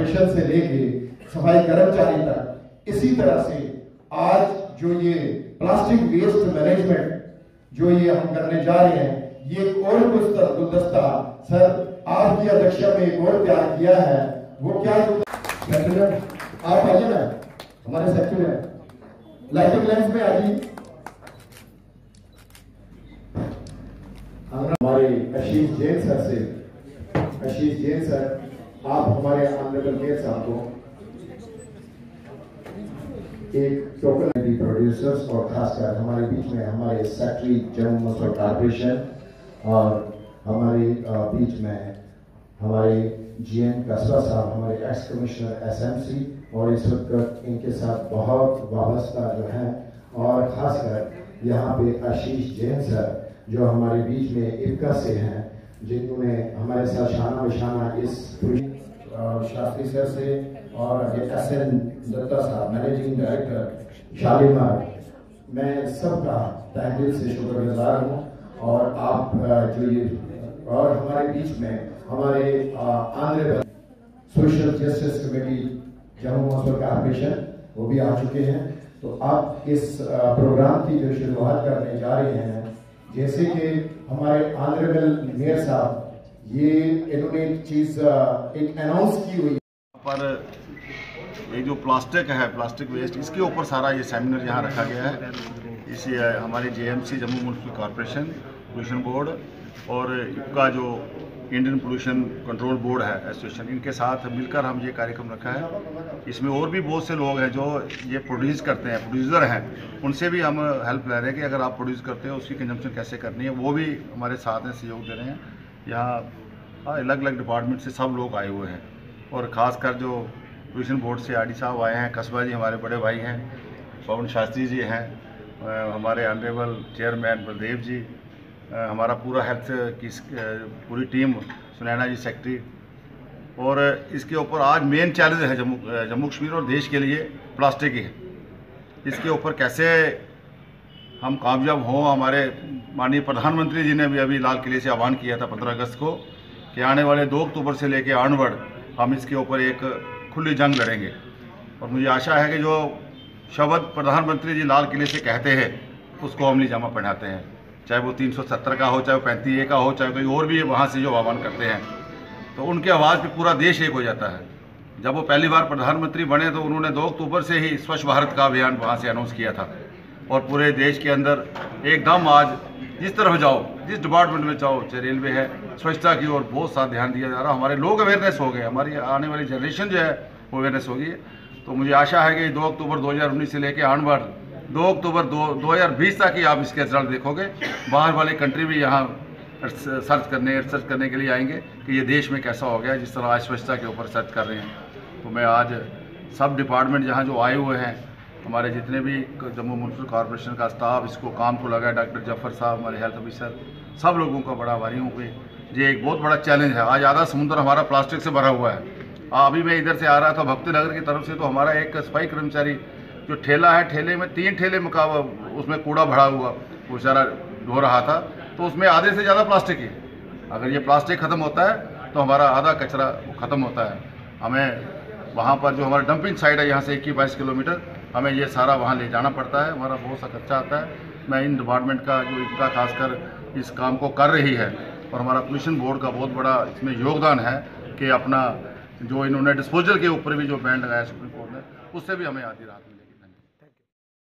Corporation से लेके सफाई कर्मचारी तक, इसी तरह से आज जो ये प्लास्टिक वेस्ट मैनेजमेंट जो ये हम करने जा रहे हैं, ये और गुलदस्ता सर आपकी अध्यक्षता में एक और तैयार किया है। वो क्या आप आइए ना हमारे सेक्टर में, लाइटिंग लेंस में आ जाइए। हमारे आशीष जैन सर से, आशीष जैन सर आप हमारे ऑनरेबल मेयर साहब को एक टोकन प्रोड्यूसर्स और खासकर हमारे बीच में हमारे सेक्रेटरी जम्मू मसूर कॉर्पोरेशन और हमारे बीच में हमारे जीएन कसरा साहब, हमारे एक्स कमिश्नर एसएमसी, और इस वक्त इनके साथ बहुत वाबस्ता जो है, और खासकर यहाँ पे आशीष जैन सर जो हमारे बीच में इब्का से हैं, जिन्होंने हमारे साथ शाना बशाना इस शास्त्री सर से, और एसएन दत्ता साहब मैनेजिंग डायरेक्टर शालीमार, मैं सबका तहे दिल से शुक्रगुजार हूँ। और आप जो ये, और हमारे बीच में हमारे honourable social justice committee Jammu मसूर कॉर्पोरेशन वो भी आ चुके हैं। तो आप इस प्रोग्राम की जो शुरुआत करने जा रहे हैं, जैसे कि हमारे ऑनरेबल मेयर साहब ये इन्होंने चीज एक अनाउंस की हुई पर ये जो प्लास्टिक है, प्लास्टिक वेस्ट, इसके ऊपर सारा ये सेमिनार यहाँ रखा गया है। इसी हमारे JMC Jammu municipal corporation pollution board और इनका जो इंडियन पोल्यूशन कंट्रोल बोर्ड है एसोसिएशन, इनके साथ मिलकर हम ये कार्यक्रम रखा है। इसमें और भी बहुत से लोग हैं जो ये प्रोड्यूस करते हैं, प्रोड्यूसर हैं, उनसे भी हम हेल्प ले रहे हैं कि अगर आप प्रोड्यूस करते हो उसकी कंजम्पशन कैसे करनी है, वो भी हमारे साथ में सहयोग दे रहे हैं। यहाँ अलग अलग डिपार्टमेंट से सब लोग आए हुए हैं, और ख़ासकर जो पोल्यूशन बोर्ड से आरडी साहब आए हैं, कसबा जी हमारे बड़े भाई हैं, पवन शास्त्री जी हैं, हमारे ऑनरेबल चेयरमैन बलदेव जी, हमारा पूरा हेल्थ की पूरी टीम, सुनैना जी सेक्रेटरी। और इसके ऊपर आज मेन चैलेंज है जम्मू कश्मीर और देश के लिए प्लास्टिक ही है। इसके ऊपर कैसे हम कामयाब हों, हमारे माननीय प्रधानमंत्री जी ने भी अभी लाल किले से आह्वान किया था 15 अगस्त को कि आने वाले 2 अक्टूबर से लेकर ऑनवर्ड हम इसके ऊपर एक खुली जंग लड़ेंगे। और मुझे आशा है कि जो शब्द प्रधानमंत्री जी लाल किले से कहते हैं उसको अमली जामा पहनाते हैं, चाहे वो 370 का हो, चाहे वो 35A का हो, चाहे कोई और भी वहाँ से जो आह्वान करते हैं, तो उनकी आवाज़ पे पूरा देश एक हो जाता है। जब वो पहली बार प्रधानमंत्री बने तो उन्होंने 2 अक्टूबर से ही स्वच्छ भारत का अभियान वहाँ से अनाउंस किया था, और पूरे देश के अंदर एकदम आज जिस तरफ जाओ, जिस डिपार्टमेंट में जाओ, चाहे रेलवे है, स्वच्छता की ओर बहुत सारा ध्यान दिया जा रहा है। हमारे लोग अवेयरनेस हो गए, हमारी आने वाली जनरेशन जो है वो अवेयरनेस होगी। तो मुझे आशा है कि 2 अक्टूबर 2019 से लेकर ऑनवर्ड 2 अक्टूबर 2020 तक ही आप इसके रिजल्ट देखोगे। बाहर वाले कंट्री भी यहाँ रिसर्च करने के लिए आएंगे कि ये देश में कैसा हो गया, जिस तरह आज स्वच्छता के ऊपर सर्च कर रहे हैं। तो मैं आज सब डिपार्टमेंट जहाँ जो आए हुए हैं, हमारे जितने भी जम्मू म्युनिसिपल कॉर्पोरेशन का स्टाफ इसको काम को लगा, डॉक्टर जफर साहब, हमारे हेल्थ ऑफिसर, सब लोगों का बड़ा आभारी हूँ कि ये एक बहुत बड़ा चैलेंज है। आज आधा समुद्र हमारा प्लास्टिक से भरा हुआ है। अभी मैं इधर से आ रहा था भक्ति नगर की तरफ से, तो हमारा एक सफाई कर्मचारी जो ठेला है, ठेले में 3 ठेले उसमें कूड़ा भरा हुआ वो सारा ढो रहा था, तो उसमें आधे से ज़्यादा प्लास्टिक है। अगर ये प्लास्टिक ख़त्म होता है तो हमारा आधा कचरा ख़त्म होता है। हमें वहाँ पर जो हमारा डंपिंग साइट है यहाँ से 21-22 किलोमीटर, हमें ये सारा वहाँ ले जाना पड़ता है, हमारा बहुत सा खर्चा आता है। मैं इन डिपार्टमेंट का जो इनका खासकर इस काम को कर रही है, और हमारा पोल्यूशन बोर्ड का बहुत बड़ा इसमें योगदान है कि अपना जो इन्होंने डिस्पोजल के ऊपर भी जो बैन लगाया सुप्रीम कोर्ट ने, उससे भी हमें आधी राहत